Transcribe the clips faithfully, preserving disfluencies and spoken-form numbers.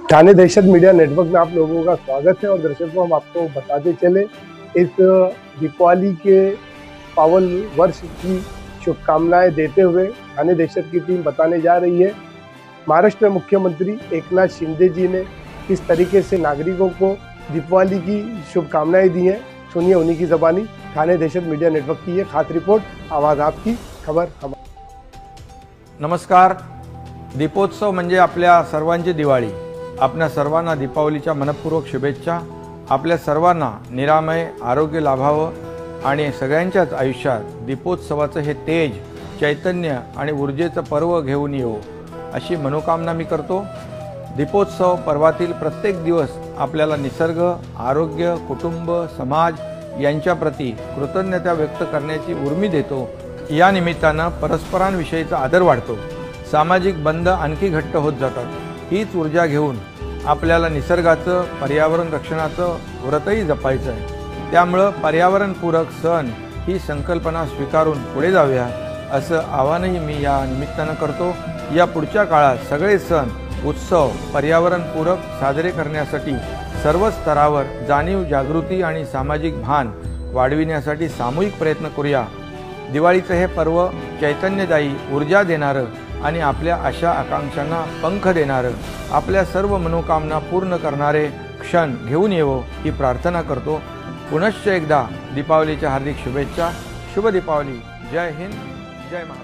ठाणे दहशत media network में आप लोगों का स्वागत है। और दर्शकों, हम आपको बताते चले इस दीपावली के पावन वर्ष की शुभकामनाएं देते हुए ठाणे दहशत की टीम बताने जा रही है महाराष्ट्र मुख्यमंत्री एकनाथ शिंदे जी ने किस तरीके से नागरिकों को दीपावली की शुभकामनाएं दी हैं। सुनिए उन्हीं की ज़बानी। ठाणे दहशत मीडिया नेटवर्क की ये खास रिपोर्ट, आवाज़ आपकी, खबर हम। नमस्कार। दीपोत्सव म्हणजे आपल्या सर्वांची दिवाळी। आपल्या सर्वांना दीपावलीच्या मनपूर्वक शुभेच्छा। आपल्या सर्वांना निरामय आरोग्य लाभावं आणि सगळ्यांच्याच आयुष्यात दीपोत्सवाचं हे तेज, चैतन्य आणि ऊर्जेचं पर्व घेऊन येवो अशी मनोकामना मी करतो। दीपोत्सव पर्वातील प्रत्येक दिवस आपल्याला निसर्ग, आरोग्य, कुटुंब, समाज यांच्याप्रती कृतज्ञता व्यक्त करण्याची उर्मी देतो। या निमित्तानं परस्परांविषयीचा आदर वाढतो, सामाजिक बंध आणखी घट्ट होत जातात। हीच ऊर्जा घेऊन आपल्याला निसर्गाचं, पर्यावरण रक्षणाचं व्रतही जपायचं आहे। त्यामुळे पर्यावरणपूरक सण ही संकल्पना स्वीकारून पुढे जाऊया असं आवाहनही मी या निमित्तानं करतो। या पुढच्या काळात सगळे सण उत्सव पर्यावरणपूरक साजरे करण्यासाठी सर्व स्तरावर जाणीव, जागृती आणि सामाजिक भान वाढविण्यासाठी सामूहिक प्रयत्न करूया। दिवाळीचं हे पर्व चैतन्यदायी, ऊर्जा देणारं आणि आपल्या आशा आकांक्षांना पंख देणारं, आपल्या सर्व मनोकामना पूर्ण करणारे क्षण घेऊन येवो ही प्रार्थना करतो। पुनश्च एकदा दीपावलीच्या हार्दिक शुभेच्छा। शुभ दीपावली। जय हिंद, जय महाराष्ट्र।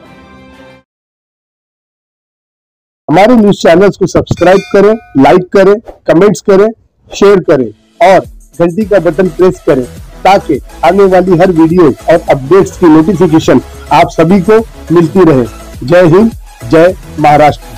हमारे न्यूज चैनल्स को सब्सक्राइब करें, लाइक करें, कमेंट्स करें, शेयर करें और घंटी का बटन प्रेस करें ताकि आने वाली हर वीडियो और अपडेट्स की नोटिफिकेशन आप सभी को मिलती रहे। जय हिंद, जय महाराष्ट्र।